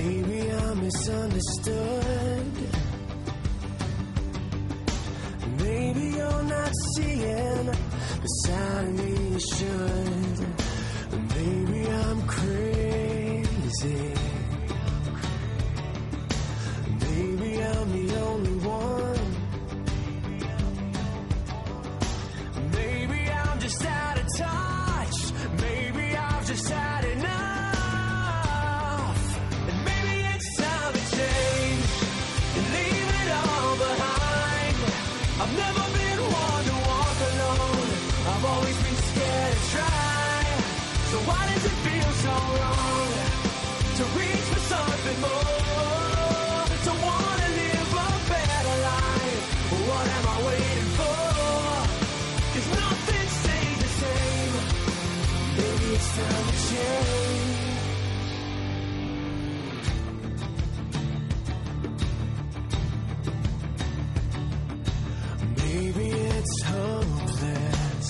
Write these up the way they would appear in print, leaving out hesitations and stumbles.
Maybe I'm misunderstood. Maybe you're not seeing the side of me you should. Maybe I'm crazy. Maybe I'm the only one. Maybe I'm just out of touch. Maybe I've just had enough. And maybe it's time to change and leave it all behind. I've never been one to walk alone. I've always been scared to try. So why does it feel so wrong to reach for something more? To wanna live a better life. What am I waiting for? 'Cause nothing stays the same. Maybe it's time to change. Maybe it's hopeless.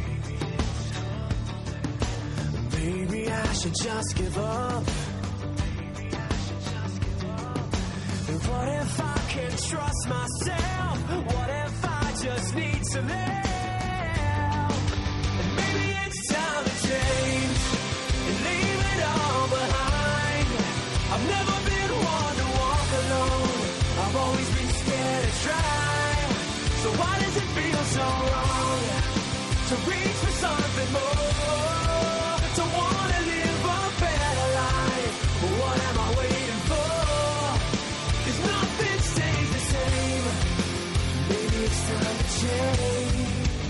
Maybe I should just give up. And what if I can't trust myself? What if I just need some help? And maybe it's time to change and leave it all behind. I've never been one to walk alone. I've always been scared to try. So why does it feel so wrong to reach for something more? To wanna live a better life. What am I waiting for? 'Cause nothing stays the same. Maybe it's time to change.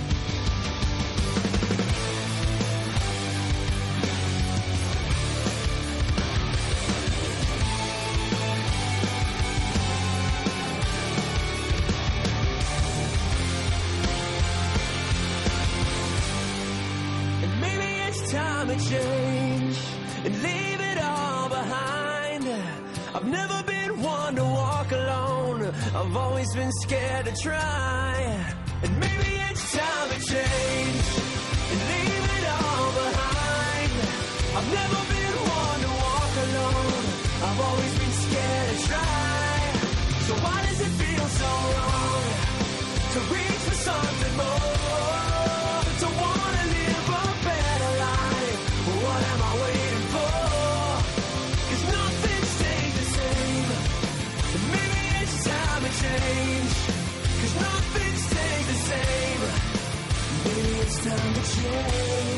And maybe it's time to change and leave it all behind. I've never been one to walk alone. I've always been scared to try. And maybe it's time to change and leave it all behind. I've never been one to walk alone. I've always been scared to try. So why does it feel so wrong to reach for something more? To wanna live a better life. What am I waiting for? 'Cause nothing stays the same. And maybe it's time to change. 'Cause nothing stays the same. Maybe it's time to change.